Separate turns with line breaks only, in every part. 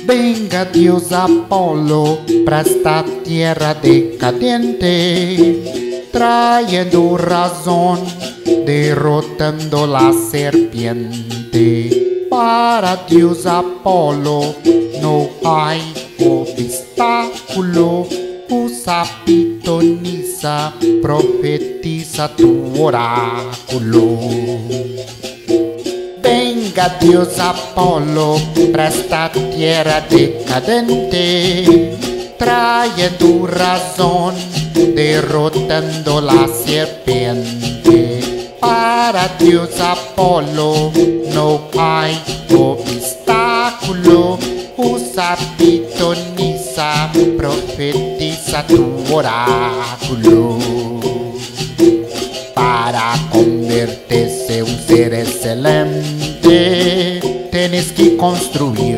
Venga Dios Apolo para esta tierra decadente, trayendo razón, derrotando la serpiente. Para Dios Apolo no hay obstáculo. Usa, pitoniza, profetiza tu oráculo. Venga Dios Apolo para esta tierra decadente, trayendo razón, derrotando la serpiente. Para Dios Apolo no hay obstáculo. Usa, pitoniza, profetiza tu oráculo. Para convertirse en un ser excelente, tienes que construir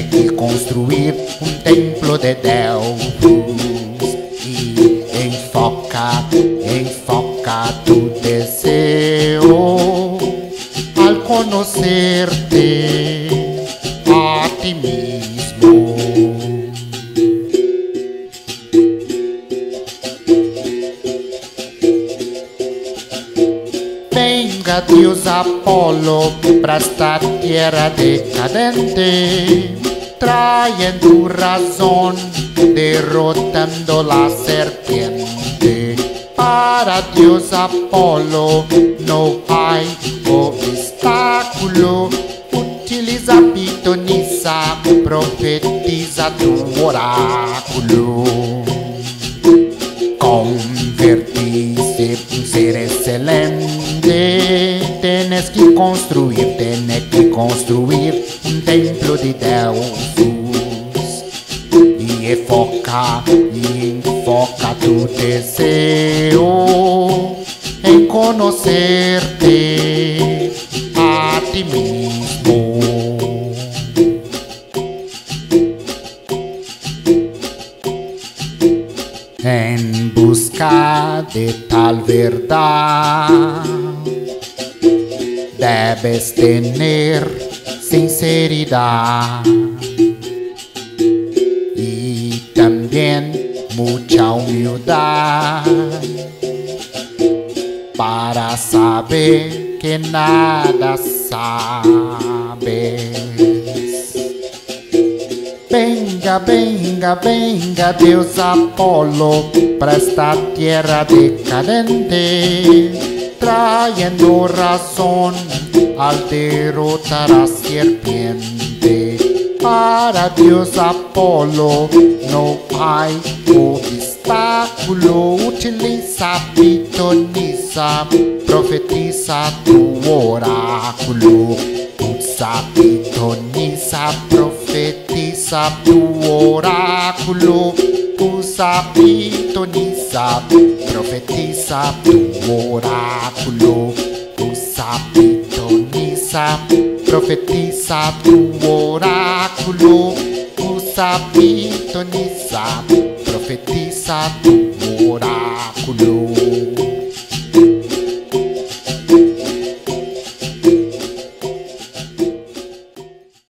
un templo de Delfos. Y enfoca tu deseo al conocerte a ti mismo. Venga Dios Apolo para esta tierra decadente, trayendo razón, derrotando la serpiente. Para Dios Apolo no hay obstáculo. Utiliza, pitoniza, profetiza tu oráculo. Convertirse en ser excelente, tienes que construir un templo de Delfos. Y enfoca tu deseo en conocerte a ti mismo. En busca de tal verdad, debes tener sinceridad y también mucha humildad para saber que nada sabes. Venga Dios Apolo para esta tierra decadente, trayendo razón al derrotar a serpiente. Para Dios Apolo no hay obstáculo. Utiliza, pitoniza, profetiza tu oráculo. Usa, pitoniza, profetiza tu oráculo. Usa, pitoniza, profetiza tu oráculo. Usa, pitoniza, profetiza tu oráculo. Usa, pitoniza, profetiza tu oráculo.